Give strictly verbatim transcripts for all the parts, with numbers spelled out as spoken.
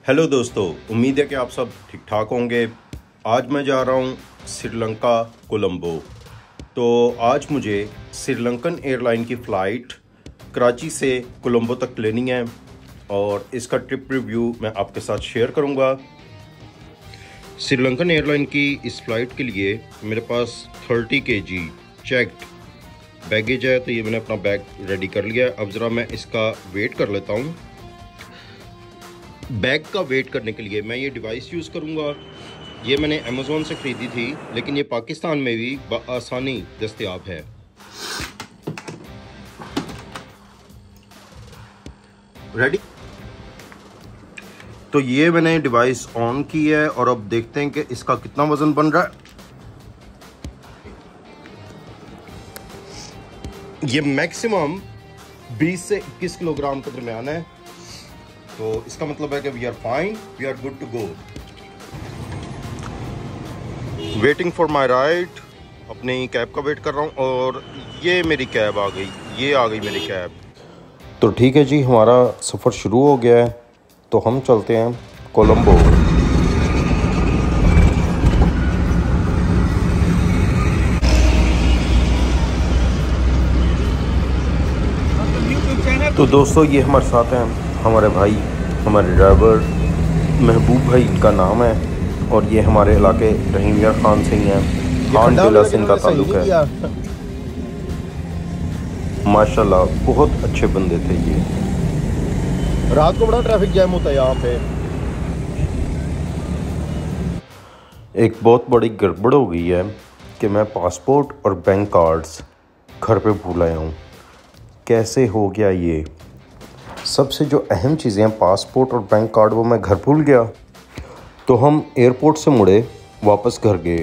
Hello दोस्तों, उम्मीद है कि आप सब ठीक ठाक होंगे। आज मैं जा रहा हूँ श्रीलंका कोलंबो। तो आज मुझे श्रीलंकन एयरलाइन की फ़्लाइट कराची से कोलंबो तक लेनी है और इसका ट्रिप रिव्यू मैं आपके साथ शेयर करूँगा। श्रीलंकन एयरलाइन की इस फ़्लाइट के लिए मेरे पास थर्टी के जी चेक्ड बैगेज है, तो ये मैंने अपना बैग रेडी कर लिया है। अब ज़रा मैं इसका वेट कर लेता हूँ। बैग का वेट करने के लिए मैं ये डिवाइस यूज़ करूँगा। ये मैंने अमेज़ॉन से ख़रीदी थी, लेकिन ये पाकिस्तान में भी बआसानी दस्तयाब है। रेडी। तो ये मैंने डिवाइस ऑन की है और अब देखते हैं कि इसका कितना वज़न बन रहा है। ये मैक्सिमम बीस से इक्कीस किलोग्राम के दरमियान है, तो इसका मतलब है कि we are fine, we are good to go. Waiting for my ride, अपनी कैब का वेट कर रहा हूँ और ये मेरी कैब आ गई, ये आ गई मेरी कैब। तो ठीक है जी, हमारा सफ़र शुरू हो गया है, तो हम चलते हैं कोलंबो। तो दोस्तों, ये हमारे साथ हैं हमारे भाई, हमारे ड्राइवर महबूब भाई इनका नाम है, और ये हमारे इलाके रहीम यार खान से ही हैं। खान जिला से इनका ताल्लुक है। माशाल्लाह बहुत अच्छे बंदे थे ये। रात को बड़ा ट्रैफिक जैम होता है यहाँ पे। एक बहुत बड़ी गड़बड़ हो गई है कि मैं पासपोर्ट और बैंक कार्ड्स घर पे भूल आया हूँ। कैसे हो गया ये? सबसे जो अहम चीज़ें हैं, पासपोर्ट और बैंक कार्ड, वो मैं घर भूल गया। तो हम एयरपोर्ट से मुड़े वापस घर गए।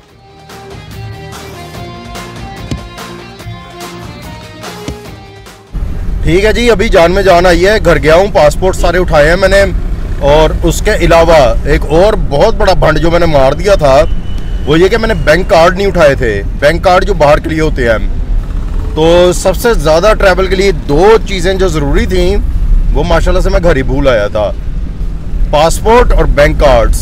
ठीक है जी, अभी जान में जान आई है। घर गया हूँ, पासपोर्ट सारे उठाए हैं मैंने, और उसके अलावा एक और बहुत बड़ा भंड जो मैंने मार दिया था वो ये कि मैंने बैंक कार्ड नहीं उठाए थे। बैंक कार्ड जो बाहर के लिए होते हैं। तो सबसे ज़्यादा ट्रैवल के लिए दो चीज़ें जो ज़रूरी थी वो माशाल्लाह से मैं घर ही भूल आया था, पासपोर्ट और बैंक कार्ड्स।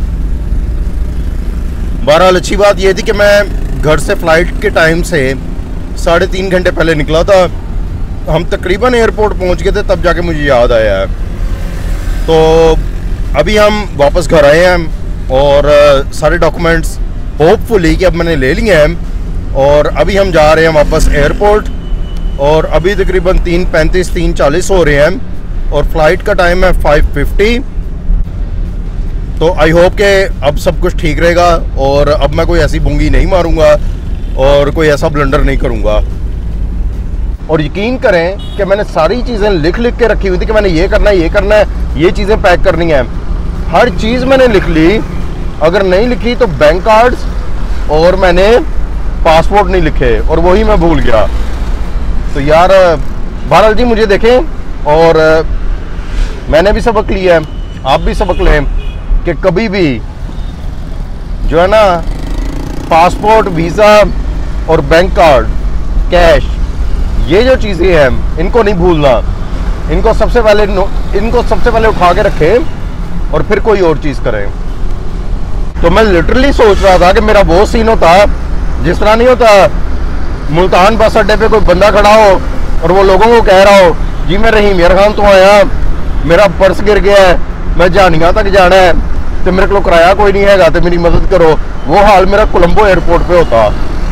बहरहाल अच्छी बात यह थी कि मैं घर से फ़्लाइट के टाइम से साढ़े तीन घंटे पहले निकला था। हम तकरीबन एयरपोर्ट पहुंच गए थे, तब जाके मुझे याद आया है। तो अभी हम वापस घर आए हैं और सारे डॉक्यूमेंट्स होपफुली कि अब मैंने ले लिए हैं, और अभी हम जा रहे हैं वापस एयरपोर्ट। और अभी तकरीबन तीन पैंतीस तीन चालीस हो रहे हैं और फ्लाइट का टाइम है फाइव फिफ्टी। तो आई होप कि अब सब कुछ ठीक रहेगा और अब मैं कोई ऐसी बुंगी नहीं मारूंगा और कोई ऐसा ब्लंडर नहीं करूंगा। और यकीन करें कि मैंने सारी चीज़ें लिख लिख के रखी हुई थी कि मैंने ये करना है, ये करना है, ये चीज़ें पैक करनी है। हर चीज़ मैंने लिख ली। अगर नहीं लिखी तो बैंक कार्ड्स और मैंने पासपोर्ट नहीं लिखे, और वही मैं भूल गया। तो यार बहरहाल जी, मुझे देखें, और मैंने भी सबक लिया है, आप भी सबक लें कि कभी भी जो है ना, पासपोर्ट, वीज़ा और बैंक कार्ड, कैश, ये जो चीज़ें हैं इनको नहीं भूलना। इनको सबसे पहले इनको सबसे पहले उठा के रखें और फिर कोई और चीज़ करें। तो मैं लिटरली सोच रहा था कि मेरा वो सीन होता जिस तरह नहीं होता, मुल्तान बस अड्डे पे कोई बंदा खड़ा हो और वो लोगों को कह रहा हो, जी मैं रहीम यार खान तो आया, मेरा पर्स गिर गया है, मैं जानिया तक जाना है, तो मेरे को किराया कोई नहीं है, तो मेरी मदद करो। वो हाल मेरा कोलंबो एयरपोर्ट पे होता।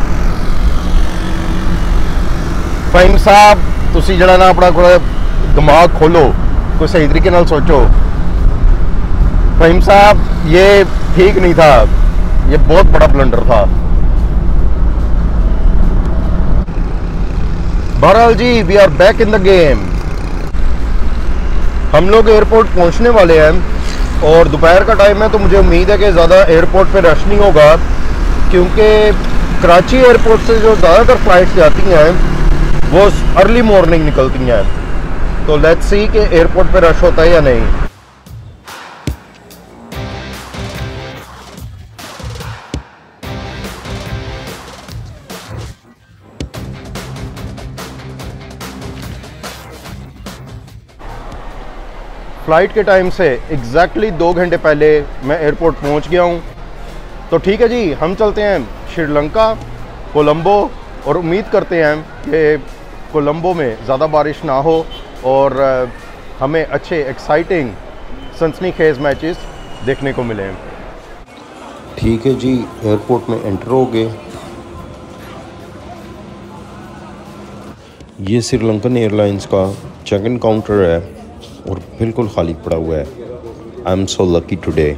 फाइम साहब, तुसी जरा ना अपना कोई दिमाग खोलो, कोई सही तरीके नाल सोचो। फाइम साहब, ये ठीक नहीं था, ये बहुत बड़ा ब्लंडर था। बहरहाल जी, we are back in the game. हम लोग एयरपोर्ट पहुंचने वाले हैं और दोपहर का टाइम है, तो मुझे उम्मीद है कि ज़्यादा एयरपोर्ट पे रश नहीं होगा, क्योंकि कराची एयरपोर्ट से जो ज़्यादातर फ्लाइट्स जाती हैं वो अर्ली मॉर्निंग निकलती हैं। तो लेट्स सी कि एयरपोर्ट पे रश होता है या नहीं। फ़्लाइट के टाइम से एग्जैक्टली दो घंटे पहले मैं एयरपोर्ट पहुंच गया हूं। तो ठीक है जी, हम चलते हैं श्रीलंका, कोलंबो, और उम्मीद करते हैं कि कोलंबो में ज़्यादा बारिश ना हो और हमें अच्छे एक्साइटिंग सनसनीखेज़ मैचेस देखने को मिलें। ठीक है जी, एयरपोर्ट में एंटर हो गए। ये श्रीलंकन एयरलाइंस का चेक इन काउंटर है और बिल्कुल खाली पड़ा हुआ है। I am so lucky today.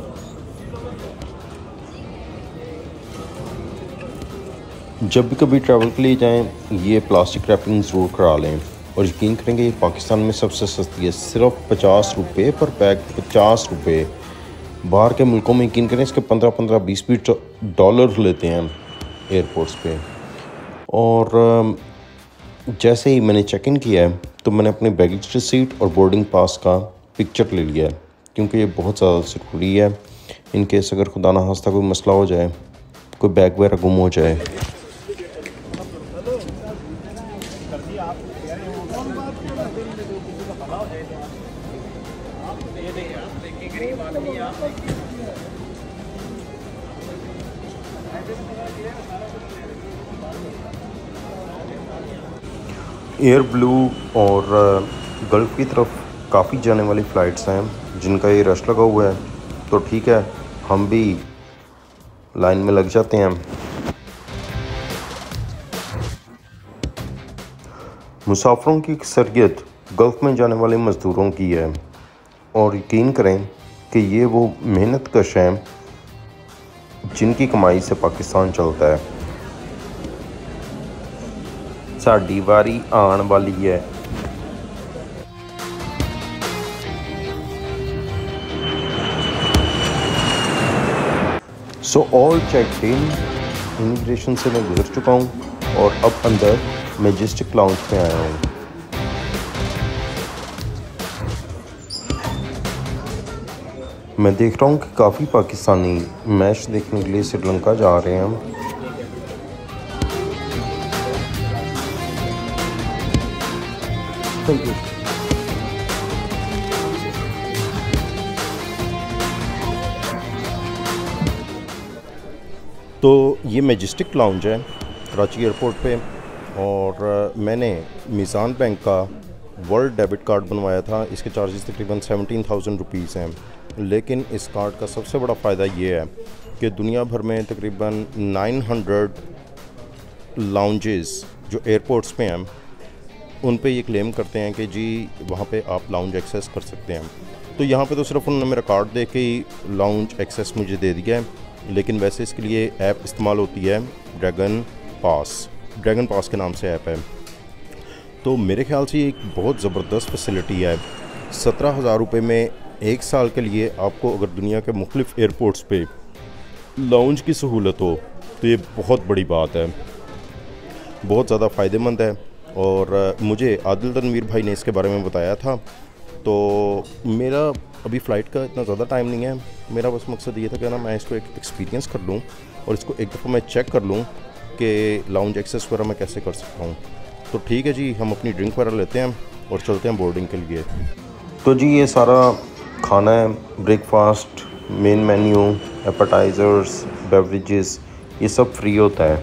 जब भी कभी ट्रैवल के लिए जाएं, ये प्लास्टिक रैपिंग ज़रूर करा लें और यकीन करेंगे ये पाकिस्तान में सबसे सस्ती है, सिर्फ पचास रुपये पर पैक, पचास रुपये। बाहर के मुल्कों में यकीन करें इसके पंद्रह पंद्रह बीस बीस डॉलर लेते हैं एयरपोर्ट्स पे। और जैसे ही मैंने चेक इन किया है तो मैंने अपनी बैगेज रिसीट और बोर्डिंग पास का पिक्चर ले लिया है, क्योंकि ये बहुत ज़्यादा ज़रूरी है इन केस अगर खुदा ना खास्ता कोई मसला हो जाए, कोई बैग वगैरह गुम हो जाए। एयर ब्लू और गल्फ़ की तरफ काफ़ी जाने वाली फ़्लाइट्स हैं जिनका ये रश लगा हुआ है, तो ठीक है हम भी लाइन में लग जाते हैं। मुसाफिरों की अक्सरियत गल्फ़ में जाने वाले मज़दूरों की है और यकीन करें कि ये वो मेहनत कश हैं जिनकी कमाई से पाकिस्तान चलता है। साडी वारी आने वाली है। So all check in, immigration से मैं गुजर चुका हूँ और अब अंदर मैजेस्टिक लाउंज में आया हूँ। मैं देख रहा हूँ कि काफ़ी पाकिस्तानी मैच देखने के लिए श्रीलंका जा रहे हैं। Thank you. तो ये मैजेस्टिक लाउंज है कराची एयरपोर्ट पे और मैंने मीज़ान बैंक का वर्ल्ड डेबिट कार्ड बनवाया था। इसके चार्जेस तकरीबन सेवनटीन थाउजेंड रुपीज़ हैं, लेकिन इस कार्ड का सबसे बड़ा फ़ायदा ये है कि दुनिया भर में तकरीबन नाइन हंड्रेड लाउंजेस जो एयरपोर्ट्स पे हैं उन पे ये क्लेम करते हैं कि जी वहाँ पे आप लाउंज एक्सेस कर सकते हैं। तो यहाँ पे तो सिर्फ उन्होंने मेरा कार्ड दे के ही लाउंज एक्सेस मुझे दे दिया है, लेकिन वैसे इसके लिए ऐप इस्तेमाल होती है ड्रैगन पास, ड्रैगन पास के नाम से ऐप है। तो मेरे ख्याल से ये एक बहुत ज़बरदस्त फैसिलिटी है। सत्रह हज़ार रुपये में एक साल के लिए आपको अगर दुनिया के मुख्तलिफ एयरपोर्ट्स पे लाउंज की सहूलत हो तो ये बहुत बड़ी बात है, बहुत ज़्यादा फ़ायदेमंद है। और मुझे आदिल तनवीर भाई ने इसके बारे में बताया था। तो मेरा अभी फ़्लाइट का इतना ज़्यादा टाइम नहीं है, मेरा बस मकसद ये था कि ना मैं इसको एक एक्सपीरियंस कर लूँ और इसको एक दफ़ा मैं चेक कर लूँ कि लाउंज एक्सेस वगैरह मैं कैसे कर सकता हूँ। तो ठीक है जी, हम अपनी ड्रिंक वगैरह लेते हैं और चलते हैं बोर्डिंग के लिए। तो जी ये सारा खाना है, breakfast, main menu, appetizers, beverages, ये सब फ्री होता है।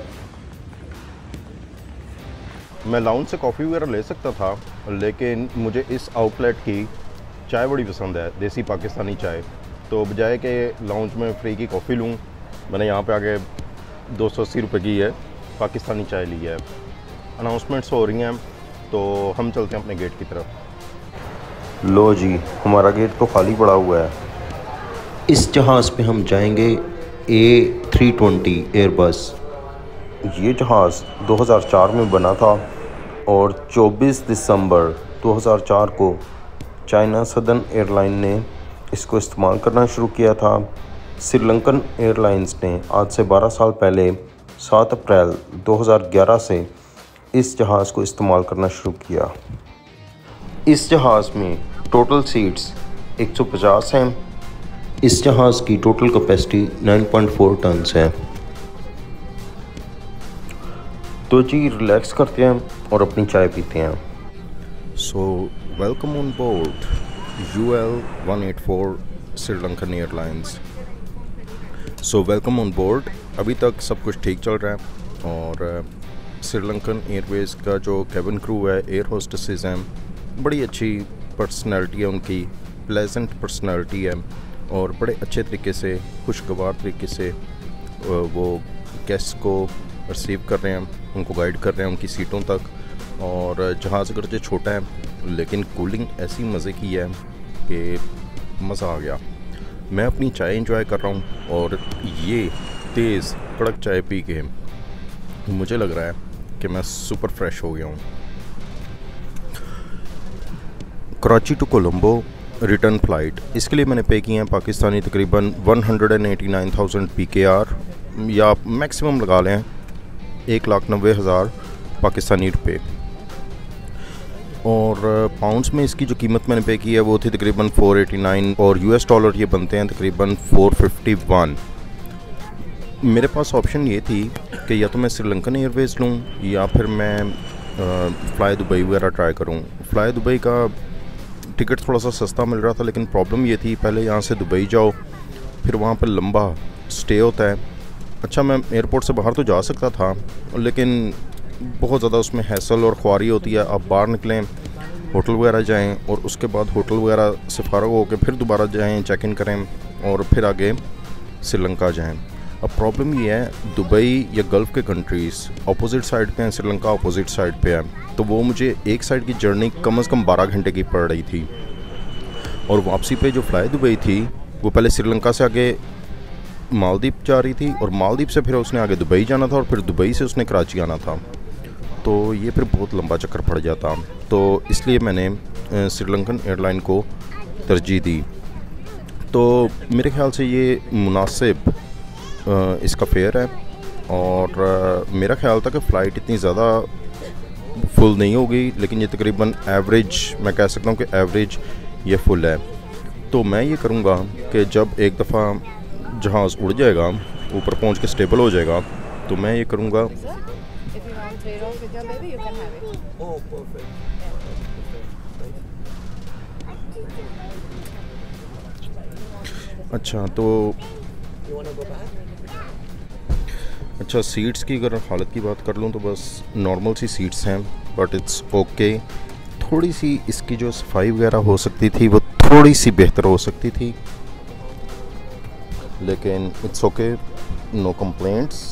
मैं लाउंज से कॉफ़ी वगैरह ले सकता था, लेकिन मुझे इस आउटलेट की चाय बड़ी पसंद है, देसी पाकिस्तानी चाय। तो बजाय कि लाउंज में फ्री की कॉफ़ी लूँ, मैंने यहाँ पे आके दो सौ अस्सी रुपये की है पाकिस्तानी चाय ली है। अनाउंसमेंट्स हो रही हैं, तो हम चलते हैं अपने गेट की तरफ। लो जी, हमारा गेट तो खाली पड़ा हुआ है। इस जहाज़ पे हम जाएंगे ए थ्री ट्वेंटी एयरबस। ये जहाज़ दो हज़ार चार में बना था और चौबीस दिसंबर दो हज़ार चार को चाइना सदर्न एयरलाइन ने इसको इस्तेमाल करना शुरू किया था। श्रीलंकन एयरलाइंस ने आज से बारह साल पहले सात अप्रैल दो हज़ार ग्यारह से इस जहाज़ को इस्तेमाल करना शुरू किया। इस जहाज़ में टोटल सीट्स एक सौ पचास हैं। इस जहाज़ की टोटल कैपेसिटी नौ पॉइंट चार टन्स है। तो जी रिलैक्स करते हैं और अपनी चाय पीते हैं। So welcome on board. U L one eight four Sri Lankan airlines. So welcome on board. अभी तक सब कुछ ठीक चल रहा है और श्रीलंकन एयरवेज़ का जो केबिन क्रू है, एयर होस्टेसेस हैं, बड़ी अच्छी पर्सनैलिटी है उनकी, प्लेजेंट पर्सनैलिटी है और बड़े अच्छे तरीके से, खुशगवार तरीके से वो गेस्ट को रिसीव कर रहे हैं, उनको गाइड कर रहे हैं उनकी सीटों तक। और जहाज़ अगरचे छोटा है लेकिन कूलिंग ऐसी मज़े की है कि मज़ा आ गया। मैं अपनी चाय इंजॉय कर रहा हूँ और ये तेज़ कड़क चाय पी के मुझे लग रहा है कि मैं सुपर फ्रेश हो गया हूँ। Karachi to Colombo return flight, इसके लिए मैंने पे किए हैं पाकिस्तानी तकरीबन one hundred and eighty nine thousand P K R, या मैक्सिमम लगा लें एक लाख नब्बे हज़ार पाकिस्तानी रुपये। और पाउंड्स में इसकी जो कीमत मैंने पे की है वो थी तकरीबन फोर एटी नाइन और यूएस डॉलर ये बनते हैं तकरीबन फोर फिफ्टी वन। मेरे पास ऑप्शन ये थी कि या तो मैं श्रीलंकन एयरवेज़ लूँ या फिर मैं फ़्लाई दुबई वगैरह ट्राई करूँ। फ़्लाई दुबई का टिकट थोड़ा सा सस्ता मिल रहा था, लेकिन प्रॉब्लम ये थी पहले यहाँ से दुबई जाओ, फिर वहाँ पर लंबा स्टे होता है। अच्छा, मैं एयरपोर्ट से बाहर तो जा सकता था लेकिन बहुत ज़्यादा उसमें हैसल और ख्वारी होती है। आप बाहर निकलें, होटल वगैरह जाएं और उसके बाद होटल वगैरह से फ़ारग होकर फिर दोबारा जाएं, चेक इन करें और फिर आगे श्रीलंका जाएं। अब प्रॉब्लम ये है, दुबई या गल्फ़ के कंट्रीज़ अपोजिट साइड पे हैं, श्रीलंका अपोजिट साइड पे है, तो वो मुझे एक साइड की जर्नी कम से कम बारह घंटे की पड़ रही थी। और वापसी पे जो फ़्लाई दुबई थी वो पहले श्रीलंका से आगे मालदीव जा रही थी और मालदीव से फिर उसने आगे दुबई जाना था और फिर दुबई से उसने कराची आना था, तो ये फिर बहुत लंबा चक्कर पड़ जाता। तो इसलिए मैंने श्रीलंकन एयरलाइन को तरजीह दी। तो मेरे ख्याल से ये मुनासिब इसका फेयर है और मेरा ख्याल था कि फ़्लाइट इतनी ज़्यादा फुल नहीं होगी, लेकिन ये तकरीबन एवरेज, मैं कह सकता हूँ कि एवरेज ये फुल है। तो मैं ये करूँगा कि जब एक दफ़ा जहाज़ उड़ जाएगा, ऊपर पहुँच के स्टेबल हो जाएगा, तो मैं ये करूँगा। अच्छा तो अच्छा सीट्स की अगर हालत की बात कर लूँ तो बस नॉर्मल सी सीट्स हैं, बट इट्स ओके। थोड़ी सी इसकी जो सफाई वगैरह हो सकती थी वो थोड़ी सी बेहतर हो सकती थी, लेकिन it's okay, no complaints.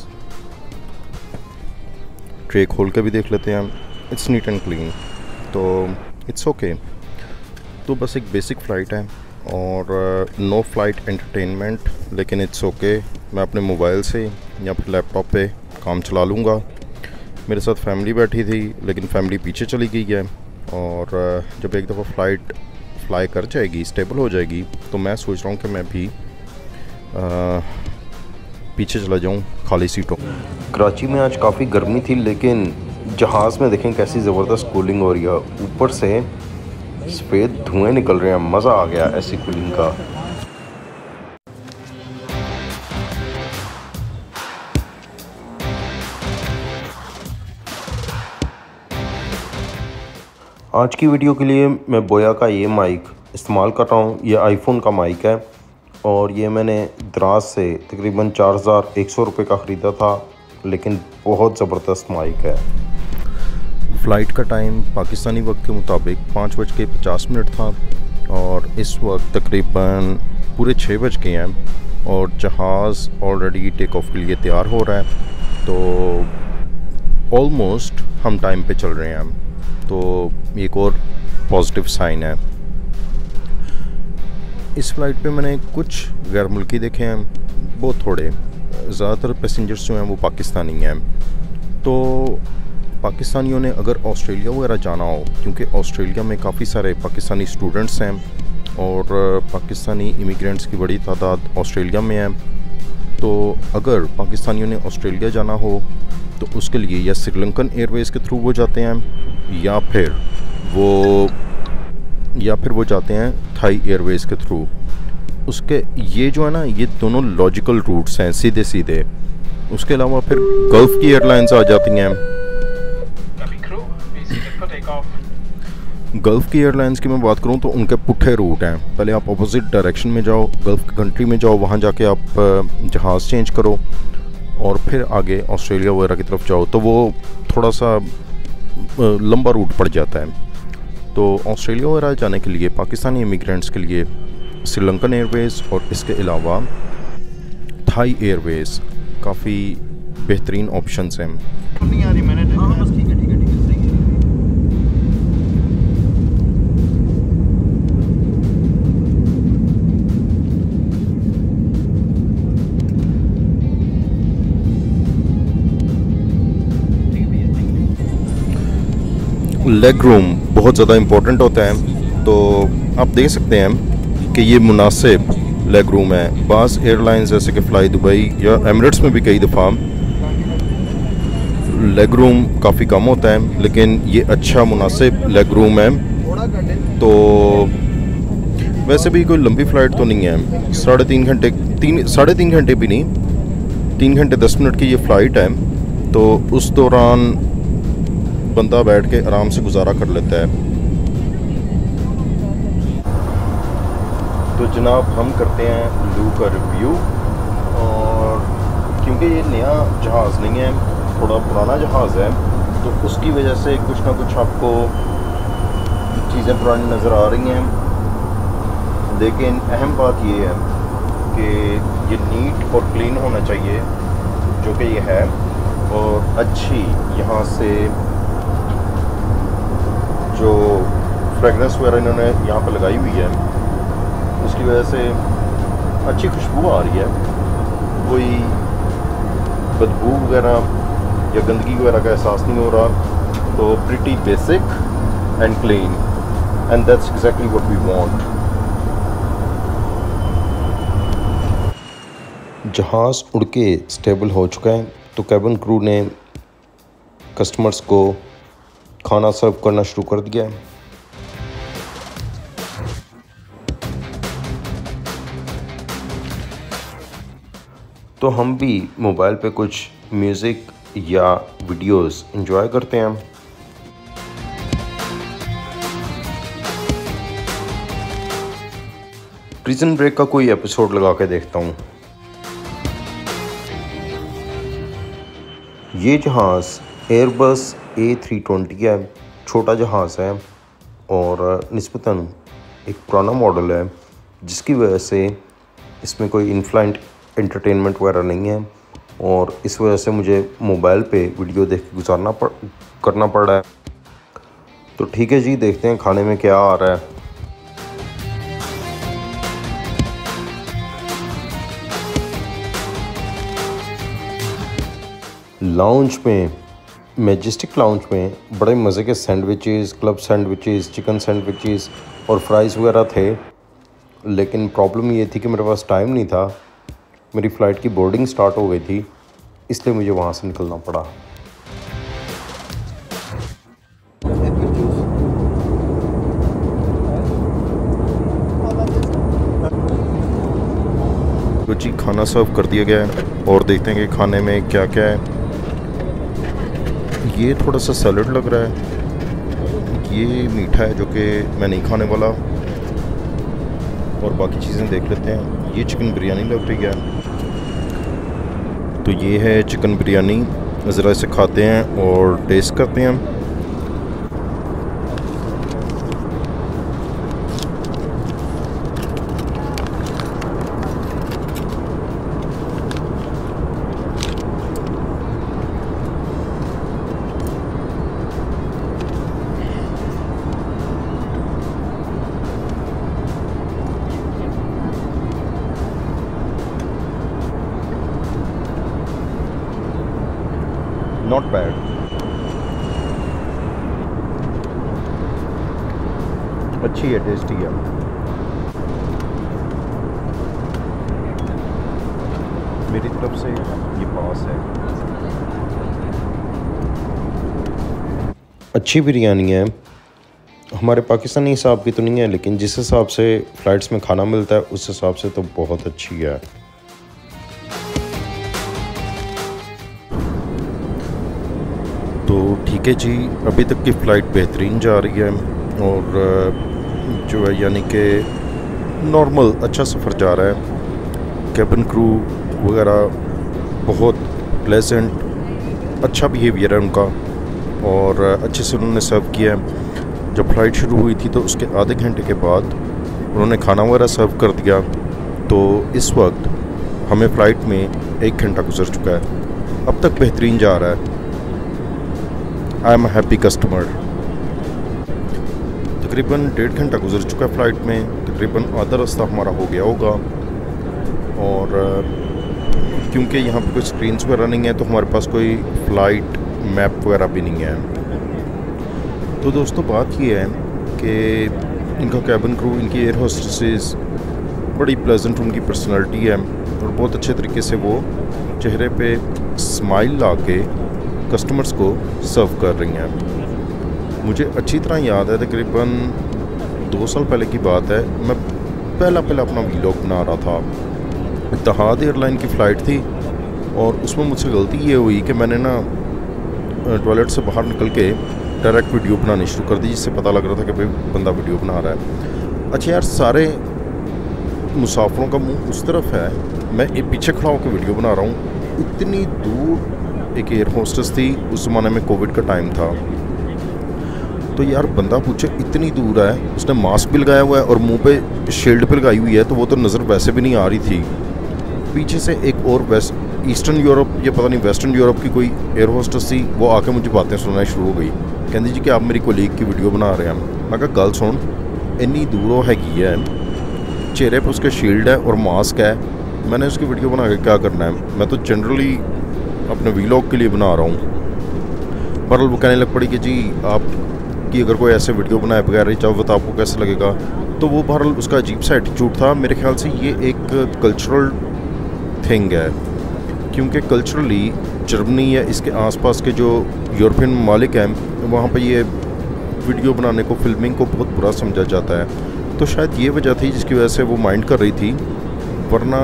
Tray खोल के भी देख लेते हैं, इट्स नीट एंड क्लीन, तो इट्स ओके। तो बस एक बेसिक फ़्लाइट है और नो फ्लाइट एंटरटेनमेंट, लेकिन इट्स ओके। मैं अपने मोबाइल से या फिर लैपटॉप पे काम चला लूँगा। मेरे साथ फैमिली बैठी थी लेकिन फैमिली पीछे चली गई है और uh, जब एक दफ़ा फ़्लाइट फ्लाई कर जाएगी, स्टेबल हो जाएगी, तो मैं सोच रहा हूँ कि मैं भी आ, पीछे चला जाऊं खाली सीटों। कराची में आज काफ़ी गर्मी थी, लेकिन जहाज़ में देखें कैसी ज़बरदस्त कूलिंग हो रही है, ऊपर से सफ़ेद धुएं निकल रहे हैं, मज़ा आ गया ऐसी कूलिंग का। आज की वीडियो के लिए मैं बोया का ये माइक इस्तेमाल कर रहा हूँ। ये आईफोन का माइक है और ये मैंने दराज से तकरीबन चार हज़ार एक सौ रुपये का ख़रीदा था, लेकिन बहुत ज़बरदस्त माइक है। फ़्लाइट का टाइम पाकिस्तानी वक्त के मुताबिक पाँच बज के पचास मिनट था और इस वक्त तकरीबन पूरे छः बज गए हैं और जहाज़ ऑलरेडी टेक ऑफ के लिए तैयार हो रहा है। तो ऑलमोस्ट हम टाइम पे चल रहे हैं, तो एक और पॉजिटिव साइन है। इस फ़्लाइट पे मैंने कुछ गैर मुल्की देखे हैं, बहुत थोड़े, ज़्यादातर पैसेंजर्स जो हैं वो पाकिस्तानी हैं। तो पाकिस्तानियों ने अगर ऑस्ट्रेलिया वगैरह जाना हो, क्योंकि ऑस्ट्रेलिया में काफ़ी सारे पाकिस्तानी स्टूडेंट्स हैं और पाकिस्तानी इमिग्रेंट्स की बड़ी तादाद ऑस्ट्रेलिया में है, तो अगर पाकिस्तानियों ने ऑस्ट्रेलिया जाना हो तो उसके लिए या श्रीलंकन एयरवेज़ के थ्रू वो जाते हैं या फिर वो या फिर वो जाते हैं थाई एयरवेज़ के थ्रू। उसके ये जो है ना, ये दोनों लॉजिकल रूट्स हैं सीधे सीधे। उसके अलावा फिर गल्फ़ की एयरलाइंस आ जाती हैं। गल्फ़ की एयरलाइंस की मैं बात करूं तो उनके पुट्ठे रूट हैं। पहले आप अपोजिट डायरेक्शन में जाओ, गल्फ़ की कंट्री में जाओ, वहां जाके आप जहाज़ चेंज करो और फिर आगे ऑस्ट्रेलिया वगैरह की तरफ जाओ, तो वो थोड़ा सा लंबा रूट पड़ जाता है। तो ऑस्ट्रेलिया वगैरह जाने के लिए पाकिस्तानी इमिग्रेंट्स के लिए श्रीलंकन एयरवेज़ और इसके अलावा थाई एयरवेज़ काफ़ी बेहतरीन ऑप्शंस हैं। नहीं आ रही मैंने हाँ बस ठीक है ठीक है ठीक है सही है। लेग रूम बहुत ज़्यादा इम्पोर्टेंट होता है, तो आप देख सकते हैं कि ये मुनासिब लेग रूम है। बाज़ एयरलाइंस जैसे कि फ़्लाई दुबई या एमिरेट्स में भी कई दफ़ा लेग रूम काफ़ी कम होता है, लेकिन ये अच्छा मुनासिब लेग रूम है। तो वैसे भी कोई लंबी फ़्लाइट तो नहीं है, साढ़े तीन घंटे तीन साढ़े तीन घंटे भी नहीं, तीन घंटे दस मिनट की ये फ़्लाइट है। तो उस दौरान बंदा बैठ के आराम से गुजारा कर लेता है। तो जनाब हम करते हैं लू का रिव्यू, और क्योंकि ये नया जहाज़ नहीं है, थोड़ा पुराना जहाज़ है, तो उसकी वजह से कुछ ना कुछ आपको चीज़ें पुरानी नज़र आ रही हैं। लेकिन अहम बात ये है कि ये नीट और क्लीन होना चाहिए, जो कि ये है, और अच्छी यहाँ से जो फ्रेगरेंस वगैरह इन्होंने यहाँ पर लगाई हुई है, उसकी वजह से अच्छी खुशबू आ रही है। कोई बदबू वगैरह या गंदगी वगैरह का एहसास नहीं हो रहा। तो pretty basic and clean, and that's exactly what we want. जहाज़ उड़ के स्टेबल हो चुका है, तो कैबिन क्रू ने कस्टमर्स को खाना सर्व करना शुरू कर दिया है। तो हम भी मोबाइल पे कुछ म्यूज़िक या वीडियोस एंजॉय करते हैं। प्रिजन ब्रेक का कोई एपिसोड लगा के देखता हूँ। ये जहाज़ एयरबस ए थ्री ट्वेंटी है, छोटा जहाज़ है और निस्बतन एक पुराना मॉडल है, जिसकी वजह से इसमें कोई इन फ्लाइट एंटरटेनमेंट वगैरह नहीं है, और इस वजह से मुझे मोबाइल पे वीडियो देख के गुजारना पड़ करना पड़ रहा है। तो ठीक है जी, देखते हैं खाने में क्या आ रहा है। लाउंज में, मैजेस्टिक लाउंज में बड़े मज़े के sandwiches, club sandwiches, chicken sandwiches और फ्राइज़ वगैरह थे। लेकिन प्रॉब्लम ये थी कि मेरे पास टाइम नहीं था, मेरी फ़्लाइट की बोर्डिंग स्टार्ट हो गई थी, इसलिए मुझे वहाँ से निकलना पड़ा। तो जी खाना सर्व कर दिया गया है, और देखते हैं कि खाने में क्या क्या है। ये थोड़ा सा सैलड लग रहा है, ये मीठा है जो कि मैं नहीं खाने वाला, और बाकी चीज़ें देख लेते हैं। ये चिकन बिरयानी लग रही है, तो ये है चिकन बिरयानी। ज़रा इसे खाते हैं और टेस्ट करते हैं। Not bad. अच्छी है, टेस्टी है। मेरी तरफ से ये पास है। अच्छी बिरयानी है, हमारे पाकिस्तानी हिसाब की तो नहीं है, लेकिन जिस हिसाब से फ़्लाइट्स में खाना मिलता है उस हिसाब से तो बहुत अच्छी है। तो ठीक है जी, अभी तक की फ़्लाइट बेहतरीन जा रही है, और जो है यानी कि नॉर्मल अच्छा सफ़र जा रहा है। कैबिन क्रू वगैरह बहुत प्लेजेंट, अच्छा बिहेवियर है उनका और अच्छे से उन्होंने सर्व किया है। जब फ़्लाइट शुरू हुई थी तो उसके आधे घंटे के बाद उन्होंने खाना वगैरह सर्व कर दिया। तो इस वक्त हमें फ़्लाइट में एक घंटा गुजर चुका है, अब तक बेहतरीन जा रहा है। I am happy customer. तकरीबन डेढ़ घंटा गुजर चुका है फ़्लाइट में, तकरीबन आधा रास्ता हमारा हो गया होगा। और क्योंकि यहाँ पर कोई स्क्रीन्स वगैरह नहीं है तो हमारे पास कोई फ़्लाइट मैप वगैरह भी नहीं है। तो दोस्तों बात ये है कि इनका कैबिन क्रू, इनकी एयर होस्टेसेस बड़ी प्लेजेंट उनकी पर्सनालिटी है और बहुत अच्छे तरीके से वो चेहरे पे स्माइल ला के कस्टमर्स को सर्व कर रही हैं। मुझे अच्छी तरह याद है, तकरीबन दो साल पहले की बात है, मैं पहला पहला अपना वीलॉग बना रहा था। इत्तेहाद एयरलाइन की फ़्लाइट थी और उसमें मुझसे गलती ये हुई कि मैंने ना टॉयलेट से बाहर निकल के डायरेक्ट वीडियो बनानी शुरू कर दी, जिससे पता लग रहा था कि भाई बंदा वीडियो बना रहा है। अच्छा यार, सारे मुसाफिरों का मुंह उस तरफ है, मैं एक पीछे खड़ा होकर वीडियो बना रहा हूँ। इतनी दूर एक एयर होस्टेस थी, उस ज़माने में कोविड का टाइम था। तो यार बंदा पूछे इतनी दूर है, उसने मास्क भी लगाया हुआ है और मुंह पे शील्ड भी लगाई हुई है, तो वो तो नज़र वैसे भी नहीं आ रही थी। पीछे से एक और वेस्ट ईस्टर्न यूरोप या पता नहीं वेस्टर्न यूरोप की कोई एयर होस्टेस थी, वो आके मुझे बातें सुनाना शुरू हो गई। कहती जी कि आप मेरी कोलीग की वीडियो बना रहे हैं। मैं कहा गल सुन, इन्नी दूरों हैगी है, चेहरे पर उसके शील्ड है और मास्क है, मैंने उसकी वीडियो बना के क्या करना है, मैं तो जनरली अपने वीलॉग के लिए बना रहा हूँ। बहरहाल वो कहने लग पड़ी कि जी आप कि अगर कोई ऐसे वीडियो बनाए बगैर ही चाहो तो आपको कैसे लगेगा। तो वो बहरहाल उसका अजीब सा एटीट्यूड था। मेरे ख्याल से ये एक कल्चरल थिंग है, क्योंकि कल्चरली जर्मनी या इसके आसपास के जो यूरोपियन ममालिक हैं वहाँ पे ये वीडियो बनाने को, फिल्मिंग को बहुत बुरा समझा जाता है। तो शायद ये वजह थी जिसकी वजह से वो माइंड कर रही थी। वरना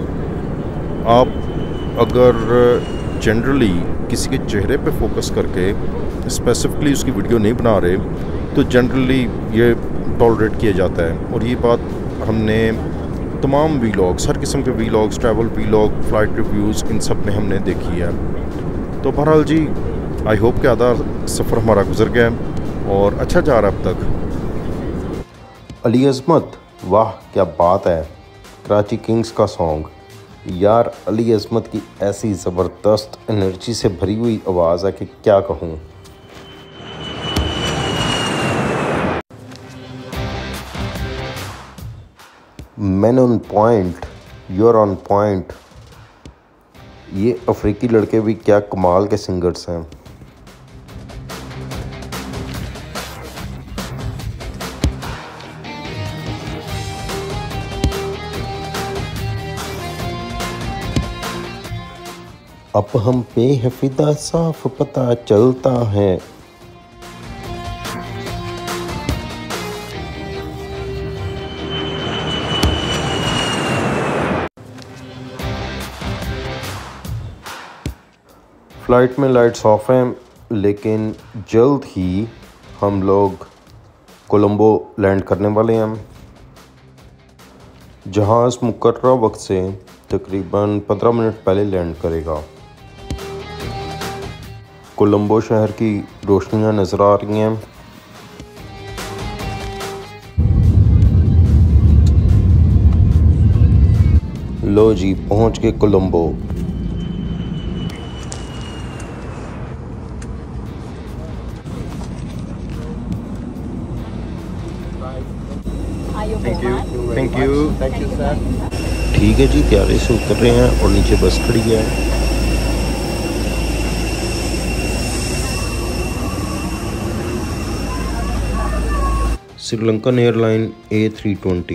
आप अगर जनरली किसी के चेहरे पे फोकस करके स्पेसिफिकली उसकी वीडियो नहीं बना रहे तो जनरली ये टॉलरेट किया जाता है। और ये बात हमने तमाम वीलॉग्स, हर किस्म के vlogs, travel vlog, flight reviews, इन सब में हमने देखी है। तो बहरहाल जी, आई होप कि आधा सफ़र हमारा गुजर गया और अच्छा जा रहा है अब तक। अली अज़मत, वाह क्या बात है, कराची किंग्स का सॉन्ग। यार अली अज़मत की ऐसी ज़बरदस्त एनर्जी से भरी हुई आवाज़ है कि क्या कहूँ। Man on point, you're on point. ये अफ्रीकी लड़के भी क्या कमाल के सिंगर्स हैं। अब हम पे है फिदा, साफ पता चलता है। फ़्लाइट में लाइट्स ऑफ हैं, लेकिन जल्द ही हम लोग कोलंबो लैंड करने वाले हैं। जहाज़ मुकर्रर वक्त से तकरीबन पंद्रह मिनट पहले लैंड करेगा। कोलंबो शहर की रोशनियां नज़र आ रही हैं। लो जी, पहुंच गए Colombo. Thank you thank you thank you sir. ठीक है जी, प्यारे से उतर रहे हैं और नीचे बस खड़ी है। Sri Lankan airline A three twenty.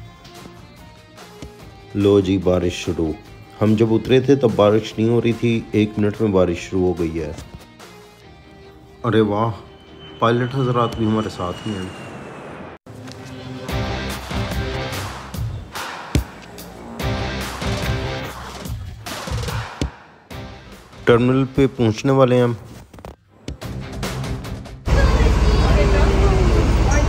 लो जी, बारिश शुरू। हम जब उतरे थे तब बारिश नहीं हो रही थी, एक मिनट में बारिश शुरू हो गई है। अरे वाह, पायलट हजरात भी हमारे साथ ही हैं। टर्मिनल पे पहुंचने वाले हैं हम।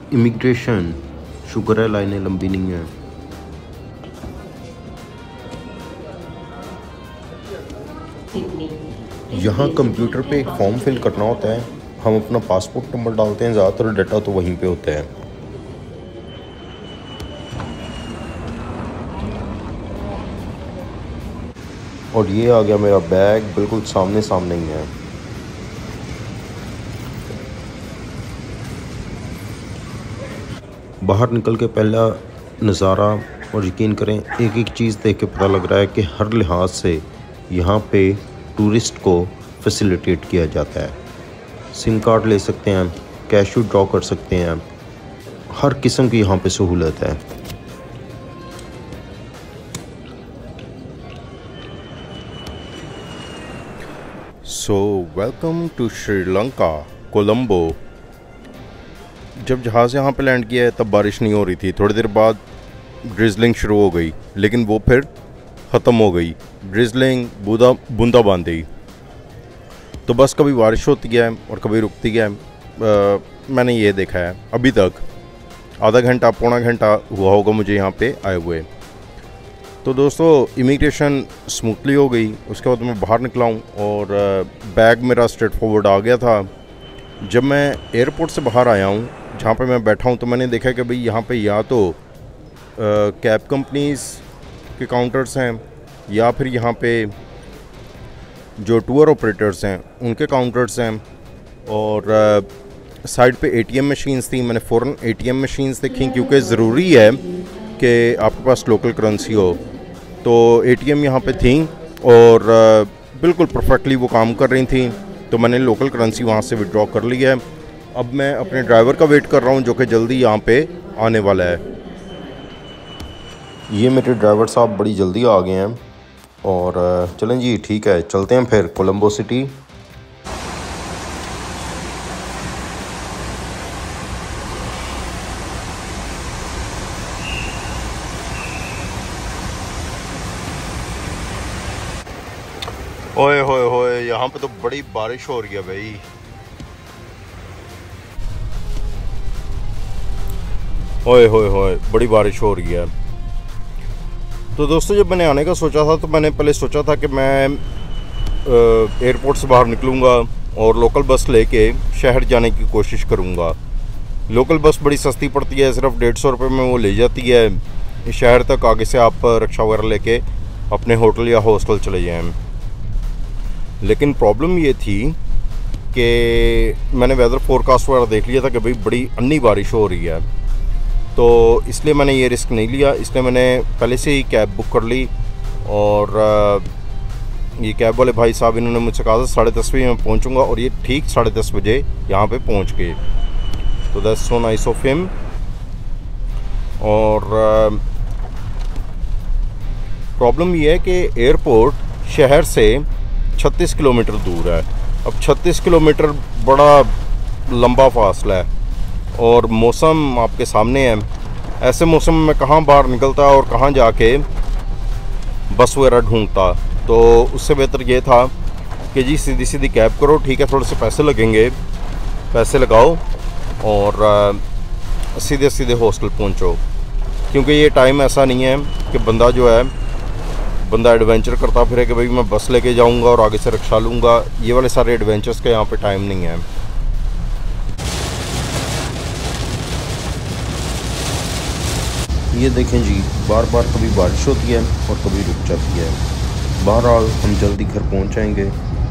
इमिग्रेशन, शुक्र है लाइनें लंबी नहीं हैं। यहाँ कंप्यूटर पे एक फॉर्म फिल करना होता है, हम अपना पासपोर्ट नंबर डालते हैं, ज़्यादातर डाटा तो वहीं पे होता है। और ये आ गया मेरा बैग, बिल्कुल सामने सामने ही है। बाहर निकल के पहला नज़ारा, और यकीन करें एक एक चीज़ देख के पता लग रहा है कि हर लिहाज से यहाँ पे टूरिस्ट को फैसिलिटेट किया जाता है। सिम कार्ड ले सकते हैं, कैश ड्रॉ कर सकते हैं, हर किस्म की यहाँ पे सहूलत है। So welcome to Sri Lanka, Colombo. जब जहाज़ यहाँ पे लैंड किया है तब बारिश नहीं हो रही थी, थोड़ी देर बाद ड्रिजलिंग शुरू हो गई, लेकिन वो फिर ख़त्म हो गई। ड्रिजलिंग बूंदा बूंदाबांदी। तो बस कभी बारिश होती है और कभी रुकती है। आ, मैंने ये देखा है अभी तक आधा घंटा पौना घंटा हुआ होगा मुझे यहाँ पे आए हुए। तो दोस्तों इमिग्रेशन स्मूथली हो गई। उसके बाद मैं बाहर निकला हूँ और बैग मेरा स्ट्रेट फॉरवर्ड आ गया था। जब मैं एयरपोर्ट से बाहर आया हूँ जहाँ पे मैं बैठा हूँ, तो मैंने देखा कि भाई यहाँ पे या तो कैब कंपनीज़ के काउंटर्स हैं या फिर यहाँ पे जो टूर ऑपरेटर्स हैं उनके काउंटर्स हैं, और साइड पे एटीएम मशीन्स थी। मैंने फ़ौरन एटीएम मशीन्स देखी, क्योंकि ज़रूरी है कि आपके पास लोकल करेंसी हो। तो एटीएम यहाँ पे थी और बिल्कुल परफेक्टली वो काम कर रही थी, तो मैंने लोकल करेंसी वहाँ से विड्रॉ कर ली है। अब मैं अपने ड्राइवर का वेट कर रहा हूँ जो कि जल्दी यहाँ पे आने वाला है। ये मेरे ड्राइवर साहब बड़ी जल्दी आ गए हैं, और चलें जी ठीक है, चलते हैं फिर कोलंबो सिटी। ओए होए होए, यहाँ पे तो बड़ी बारिश हो रही है भाई। ओए होए होए, बड़ी बारिश हो रही है। तो दोस्तों जब मैंने आने का सोचा था, तो मैंने पहले सोचा था कि मैं एयरपोर्ट से बाहर निकलूँगा और लोकल बस लेके शहर जाने की कोशिश करूँगा। लोकल बस बड़ी सस्ती पड़ती है, सिर्फ डेढ़ सौ रुपये में वो ले जाती है शहर तक। आगे से आप रिक्शा वगैरह लेके अपने होटल या हॉस्टल चले जाएँ। लेकिन प्रॉब्लम ये थी कि मैंने वेदर फोरकास्ट वगैरह देख लिया था कि भाई बड़ी अन्नी बारिश हो रही है, तो इसलिए मैंने ये रिस्क नहीं लिया। इसलिए मैंने पहले से ही कैब बुक कर ली, और ये कैब वाले भाई साहब इन्होंने मुझसे कहा था साढ़े दस बजे मैं पहुँचूँगा, और ये ठीक साढ़े दस बजे यहाँ पे पहुँच गए। तो that's so nice of him. और प्रॉब्लम ये है कि एयरपोर्ट शहर से छत्तीस किलोमीटर दूर है। अब छत्तीस किलोमीटर बड़ा लंबा फासला है, और मौसम आपके सामने है। ऐसे मौसम में कहाँ बाहर निकलता और कहाँ जाके बस वगैरह ढूंढता। तो उससे बेहतर ये था कि जी सीधी सीधी कैब करो, ठीक है थोड़े से पैसे लगेंगे, पैसे लगाओ और सीधे सीधे हॉस्टल पहुँचो। क्योंकि ये टाइम ऐसा नहीं है कि बंदा जो है बंदा एडवेंचर करता फिरे कि भाई मैं बस लेके जाऊंगा और आगे से रिक्शा लूँगा। ये वाले सारे एडवेंचर्स के यहाँ पे टाइम नहीं है। ये देखें जी, बार बार कभी बारिश होती है और कभी रुक जाती है। बहरहाल हम जल्दी घर पहुँच जाएंगे।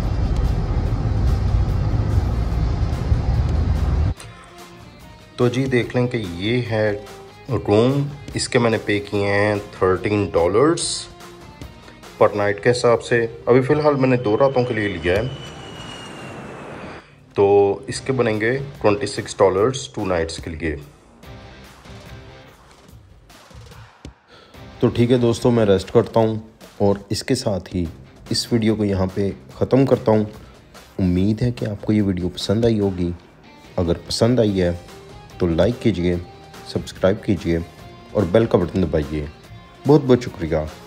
तो जी देख लें कि ये है रूम। इसके मैंने पे किए हैं थर्टीन डॉलर्स पर नाइट के हिसाब से। अभी फ़िलहाल मैंने दो रातों के लिए लिया है, तो इसके बनेंगे twenty six dollars two nights के लिए। तो ठीक है दोस्तों, मैं रेस्ट करता हूँ और इसके साथ ही इस वीडियो को यहाँ पे ख़त्म करता हूँ। उम्मीद है कि आपको ये वीडियो पसंद आई होगी। अगर पसंद आई है तो लाइक कीजिए, सब्सक्राइब कीजिए और बेल का बटन दबाइए। बहुत बहुत शुक्रिया।